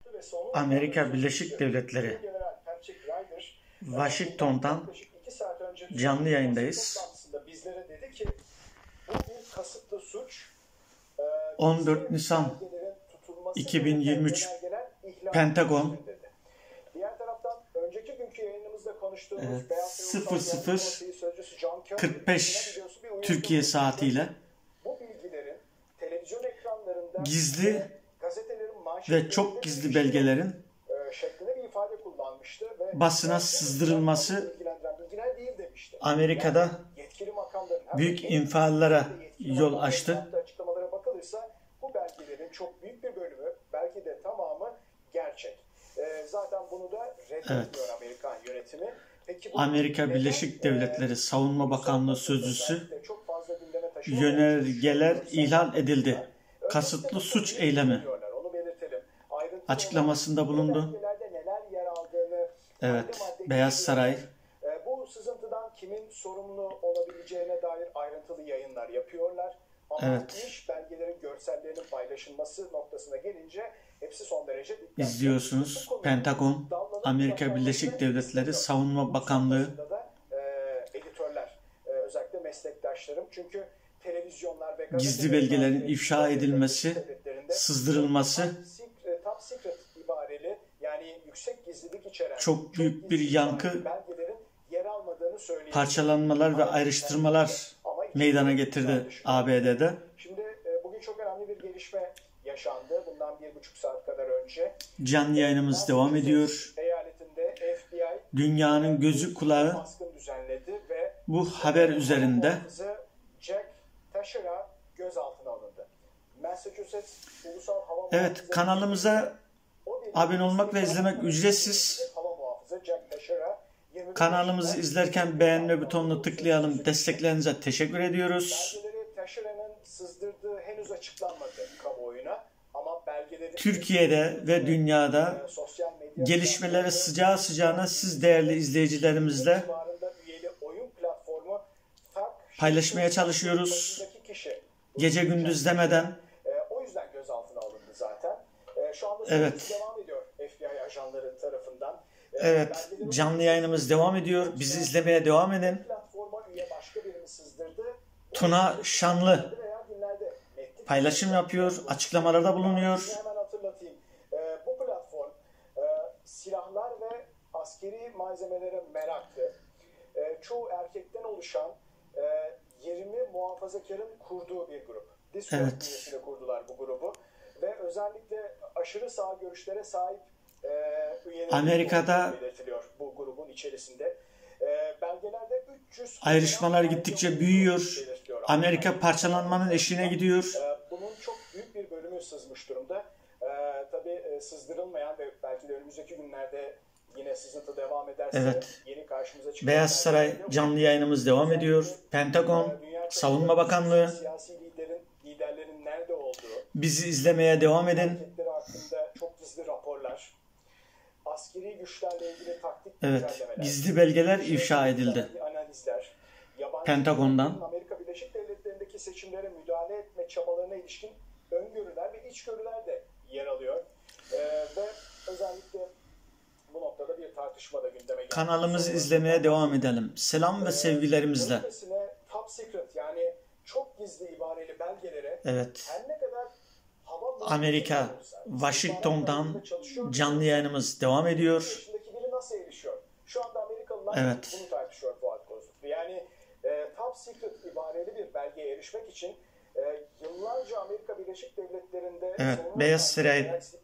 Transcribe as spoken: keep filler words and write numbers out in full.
Amerika Birleşik Devletleri, Washington'dan canlı yayındayız. on dört Nisan iki bin yirmi üç Pentagon evet, sıfır sıfır kırk beş Türkiye saatiyle gizli ve çok gizli belgelerin basına sızdırılması Amerika'da büyük infiallara yol açtı. Bu belgelerin çok büyük bir bölümü, belki de tamamı gerçek. Zaten bunu da reddediyor evet. Amerikan yönetimi. Peki, Amerika Birleşik Devletleri Savunma Bakanlığı Sözcüsü yönergeler ihlal edildi. Kasıtlı suç eylemi açıklamasında bulundu. Evet, Beyaz Saray. Bu sızıntıdan kimin sorumlu olabileceğine dair ayrıntılı yayınlar yapıyorlar. Ama evet. iş belgelerin görsellerinin paylaşılması noktasına gelince hepsi son derece dikkatli. İzliyorsunuz. Pentagon, Amerika Birleşik Devletleri Savunma Bakanlığı. Editörler, özellikle meslektaşlarım. Çünkü televizyonlar ve gizli belgelerin ifşa edilmesi, sızdırılması top secret ibareli, yani yüksek gizlilik içeren çok büyük bir yankı, yer almadığını söyleyeyim. Parçalanmalar ve ayrıştırmalar meydana getirdi A B D'de. Şimdi bugün çok önemli bir gelişme yaşandı. Bundan bir buçuk saat kadar önce. Canlı yayınımız devam ediyor. Eyaletinde F B I dünyanın gözü kulağı ve bu haber üzerinde. Jack Teixeira gözaltına alındı. Massachusetts Ulusal Hava Evet, kanalımıza abone olmak ve izlemek ücretsiz. Kanalımızı izlerken beğenme butonuna tıklayalım. Desteklerinize teşekkür ediyoruz. Türkiye'de ve dünyada gelişmeleri sıcağı sıcağına siz değerli izleyicilerimizle paylaşmaya çalışıyoruz. Gece gündüz demeden. Evet. Evet, canlı yayınımız devam ediyor. Bizi izlemeye devam edin. Tuna Şanlı paylaşım yapıyor, açıklamalarda bulunuyor. Hemen hatırlatayım. Bu platform silahlar ve askeri malzemelere meraklı. Çoğu erkekten oluşan yirmi muhafazakarın kurduğu bir grup. Discord evet. bünyesinde kurdular bu grubu. Ve özellikle aşırı sağ görüşlere sahip üyeleri Amerika'da bu grubun içerisinde. Belgelerde üç yüz ayrışmalar gittikçe büyüyor. Amerika parçalanmanın eşiğine gidiyor. Bunun çok büyük bir bölümü sızmış durumda. Tabii sızdırılmayan ve belki de önümüzdeki günlerde yine sızıntı devam ederse evet. yeni karşımıza çıkan Beyaz Saray canlı yayınımız devam ediyor. Pentagon, Savunma Bakanlığı. Siyasi liderin, liderlerin nerede olduğu. Bizi izlemeye devam edin. Hakkında çok gizli raporlar. Askeri güçlerle ilgili taktik evet. Gizli belgeler ifşa edildi. Analizler, Pentagon'dan. Amerika Birleşik Devletleri'ndeki seçimlere müdahale etme çabalarına ilişkin öngörüler ve içgörüler de yer alıyor. Ee, ve özellikle bu noktada bir tartışma da gündeme geldi. Kanalımızı izlemeye devam edelim. Selam ve sevgilerimizle. Top secret, yani çok gizli ibareli belgelere evet. her ne kadar Amerika, Washington'dan canlı yayınımız devam ediyor. Şu anda Amerikalılar evet. bunu tartışıyor Fuat Kozluklu. Yani e, top secret ibareli bir belgeye erişmek için e, yıllarca Amerika Birleşik Devletleri'nde evet. Beyaz Saray